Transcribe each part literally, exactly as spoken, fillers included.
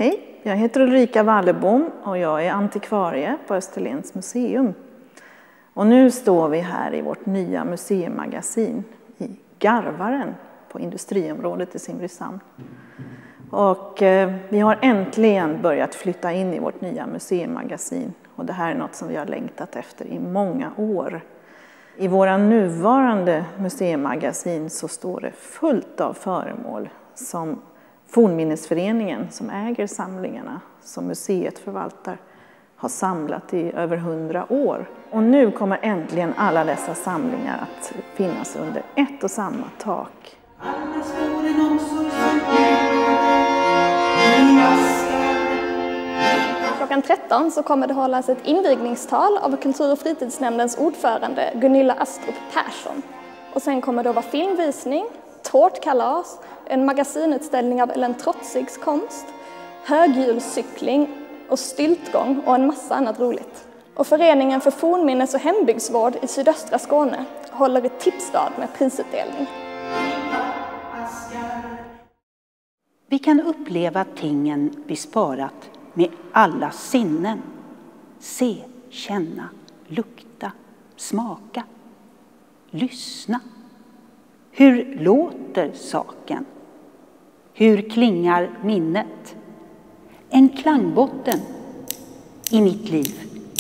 Hej, jag heter Ulrika Wallebom och jag är antikvarie på Österlens museum. Och nu står vi här i vårt nya museimagasin i Garvaren på industriområdet i Simrishamn. Och eh, vi har äntligen börjat flytta in i vårt nya museimagasin. Och det här är något som vi har längtat efter i många år. I våra nuvarande museimagasin så står det fullt av föremål som Fornminnesföreningen, som äger samlingarna som museet förvaltar, har samlat i över hundra år. Och nu kommer äntligen alla dessa samlingar att finnas under ett och samma tak. Klockan tretton så kommer det hållas ett invigningstal av Kultur- och fritidsnämndens ordförande Gunilla Astrup Persson. Och sen kommer det vara filmvisning, tårtkalas, en magasinutställning av Ellen Trotzigs konst, höghjulscykling och styltgång och en massa annat roligt. Och Föreningen för fornminnes- och hembygdsvård i sydöstra Skåne håller ett tipsdag med prisutdelning. Vi kan uppleva tingen vi sparat med alla sinnen. Se, känna, lukta, smaka, lyssna. Hur låter saken? Hur klingar minnet? En klangbotten i mitt liv.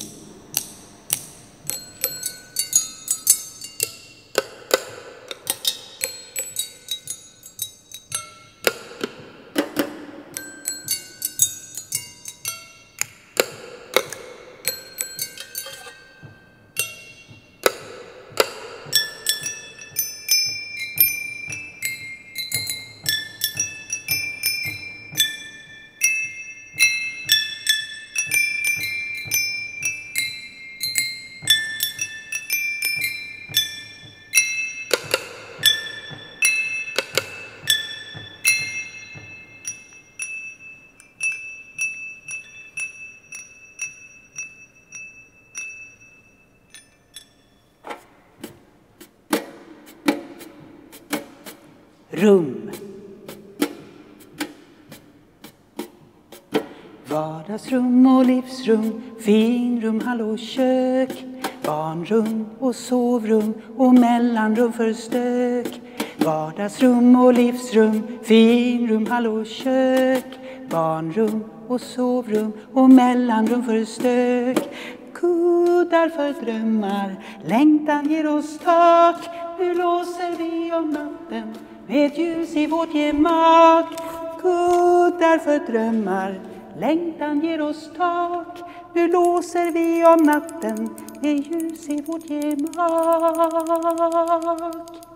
Rum. Vardagsrum och livsrum, finrum, hall och kök. Barnrum och sovrum och mellanrum för stök. Vardagsrum och livsrum, finrum, hall och kök. Barnrum och sovrum och mellanrum för stök. Kuddar för drömmar, längtan ger oss tak. Nu låser vi om natten med ljus i vårt gemak. Kuddar för drömmar, längtan ger oss tak. Nu låser vi om natten med ljus i vårt gemak.